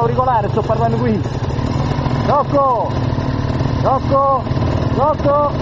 auricolare, sto parlando qui. Rocco! Rocco! Rocco!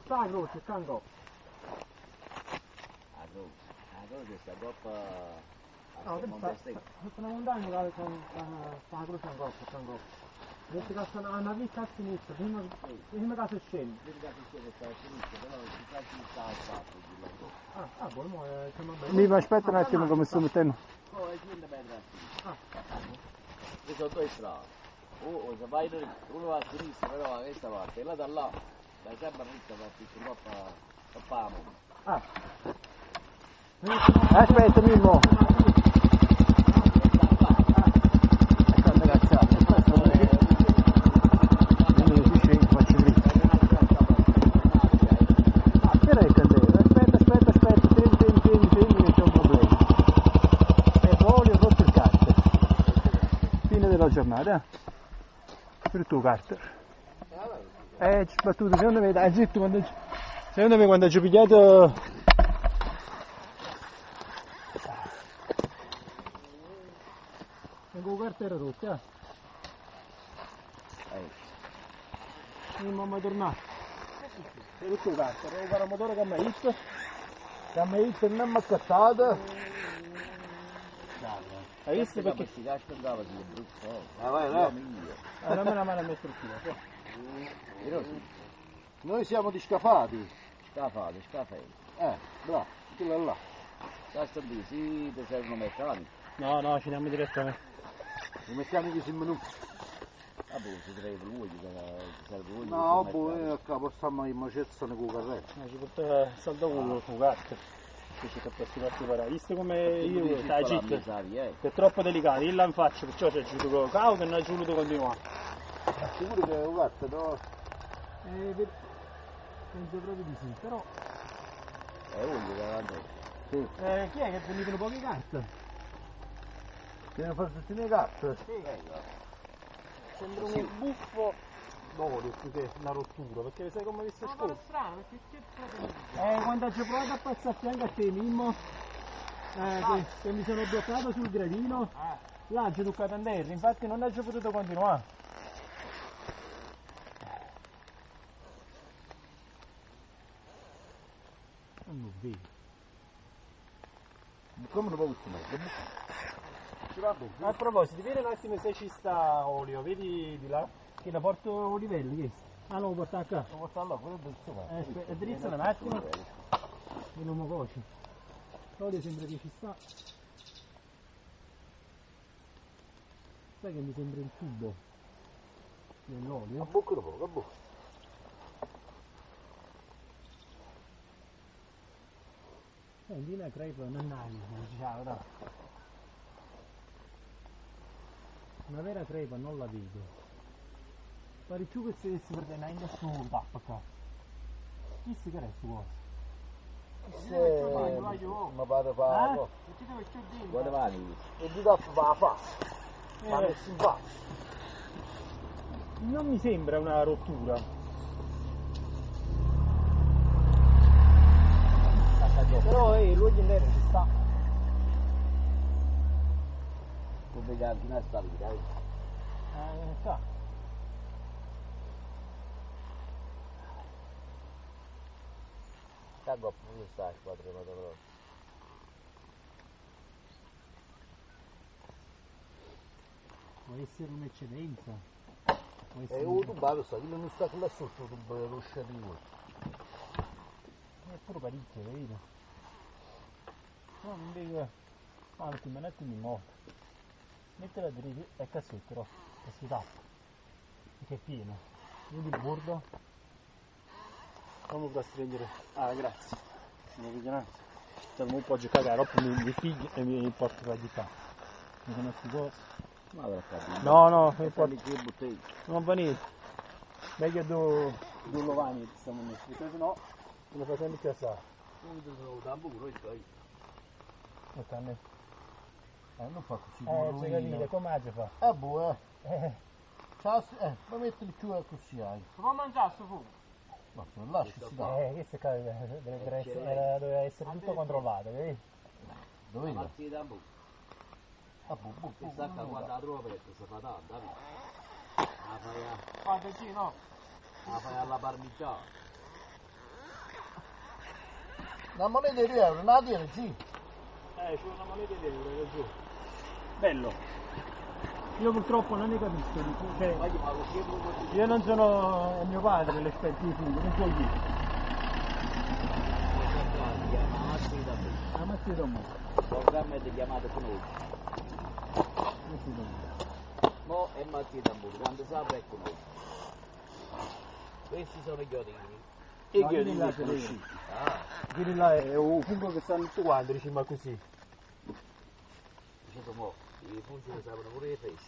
sta a croce, cango. A croce sta coppa No, a Montestegno. sono montagna che sta a croce ancora, cango. Adesso che sta una vita a sinistra, prima che scendi. Prima che scendi sta a sinistra, però si fa ci sta al fatto. Ah, buono, siamo bene. Mi aspetta un attimo come sto mettendo. Oh, è quindi bello ci sono due strade. Se vai uno va a sinistra, però da questa parte, e là da là, vai sempre a sinistra, va più troppo a mondo. Aspetta, Mimmo. Quante cazzate. Faccio lì. Però è candela. Aspetta. Tieni, c'è un problema. E poi ho rotto il carter. Fine della giornata. Per tu carter. Ci sbattuto, secondo me, dai, zitto, quando ci ho pigliato. Tengo carta era rotta, non mi tornato. È tutto carta, devo fare un motore che mi ha hit, non mi ha accattato. Hai visto perché? Questi caschi andava di brutto. Vai. Dammi una mano a mettere il filo. Noi siamo di scafati. Scafati. Bravo, quello là. Questo lì, sì, ti servono meccanici. No, ci andiamo direttamente. I meccanici si minuti. Si serve lui, ti serve lui. No, a capo stiamo in macezzone con il carretto. Ci porta saldo con il carter. Che ci posso particolare. Visto come io, sai, è troppo delicato, io la faccio, perciò ci ho giuto con cauto e non ho voluto continuare. Sicuro che è un gatto, no? Penso proprio di sì, però. Voglio davanti. Sì. Chi è che venivano poche carte? Devono fare tutte le carte? Sì. Sembra un buffo d'olio più che una rottura, perché sai come visto scorso? Ma strano, perché c'è quando ci ho provato a passare a fianco a te, Mimmo, che mi sono bloccato sul gradino, là ci ho toccato a terra, infatti non ho potuto continuare. Non lo vedo. Come lo puoi a proposito, vedi un attimo se ci sta olio, vedi di là? Che la porto a livello, che? Ah, lo porto a qua? Lo porto là, quello dritto. Drizza un attimo. E non mi coci. L'olio sembra che ci sta. Sai che mi sembra il tubo dell'olio? A bocca dopo, a bocca. Senti, una crepa non andavi, diciamo, dai. Una vera crepa non la vedo. Pare più che se stessi perdendo su un tappo qua. Chissà che è su cosa? Ma pare fa. Guarda mani. E di tappo va a fa. Ma non si fa. Non mi sembra una rottura. Però l'olio in nero ci sta. Come che fino a stare, dai. Sta. Cago come stai, padre, vado Può essere un'eccedenza. un tubato sta, quello non sta là sotto, il tubo dello scerrivo. È pure parecchio, vedi? No, non devo. Ma perché me ne attimi morto. Mettila dritta e cassetto, e si tappa. Perché è pieno. Vedi il bordo? Come può stringere? Ah, grazie. Non vedo niente. Un po' di cagare, dopo mi figli e mi porto la gittare. Mi conosco cosa. No, mi porto. Non va niente. Meglio due lovani stiamo messi, perché se no me lo fa sempre più assare. Non fa così. C'è capito, come si fa? Buono. Ma mettili più così hai. Come mangiare sto fuoco? Ma se non lasci si dà. Questo doveva essere tutto controllato, vedi? Dove è? Che sacca quando la trova perché si fa tanta, la fai alla parmigiana. Una moneta di euro, non la tiene, sì. C'è una moneta di euro, è giù. Bello. Io purtroppo non ne capisco di più. Cioè, io non sono, è mio padre l'esperto di funghi, non so io. La mazzita un po'. Programma è chiamato conosci. Mo è mazzita pure, quando si apre è conosci. Questi sono i chiodini. E No, che quelli là li ce li conosci? Quelli là è un fungo che stanno tutti quanti, diciamo così. Dicevo mo, i fungi lo sapevano pure i fessi.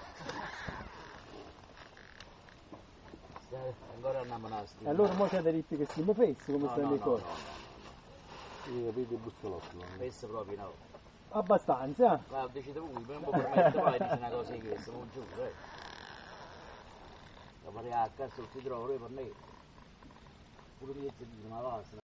Ancora andiamo a E allora mo c'è diritti che si mi fessi come stanno le cose. Io vedo il bussolotto. Fessi proprio no. Abbastanza. Ma decide voi, non mi permetto mai di dire una cosa di questa, non giuro, La farei a cazzo il fitrolo, per me. Pure mezzo di una vasta.